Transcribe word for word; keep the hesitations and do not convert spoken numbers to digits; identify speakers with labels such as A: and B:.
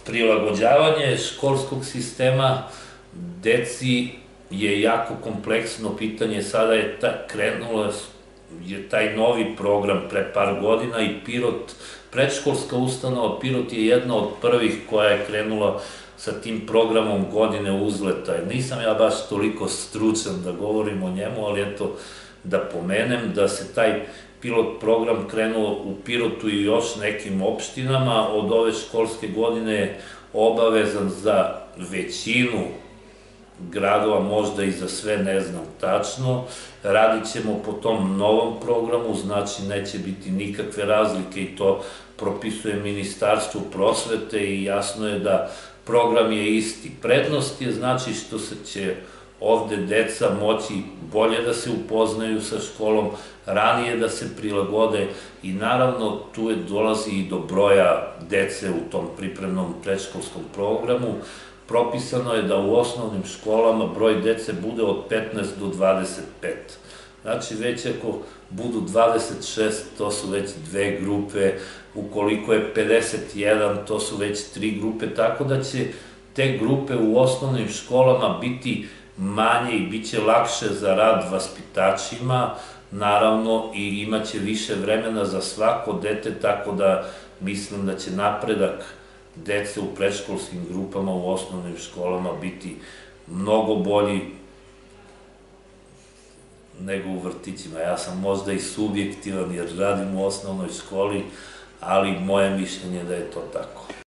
A: Prilagođavanje školskog sistema deci je jako kompleksno pitanje. Sada je krenulo je taj novi program pre par godina i Pirot, predškolska ustanova Pirot je jedna od prvih koja je krenula sa tim programom godine uzleta. Nisam ja baš toliko stručan da govorim o njemu, ali eto da pomenem da se taj pilot program krenuo u Pirotu i još nekim opštinama. Od ove školske godine je obavezan za većinu gradova, možda i za sve, ne znam tačno. Radit ćemo po tom novom programu, znači neće biti nikakve razlike i to propisuje Ministarstvo prosvete i jasno je da program je isti. Prednost je znači što se će ovde deca moći bolje da se upoznaju sa školom, ranije da se prilagode i naravno tu je dolazi i do broja dece u tom pripremnom predškolskom programu. Propisano je da u osnovnim školama broj dece bude od petnaest do dvadeset pet. Znači već ako budu dvadeset šest, to su već dve grupe, ukoliko je pedeset jedan, to su već tri grupe, tako da će te grupe u osnovnim školama biti manje i bit će lakše za rad vaspitačima, naravno i imaće više vremena za svako dete, tako da mislim da će napredak dece u predškolskim grupama u osnovnim školama biti mnogo bolji nego u vrtićima. Ja sam možda i subjektivan jer radim u osnovnoj školi, ali moje mišljenje je da je to tako.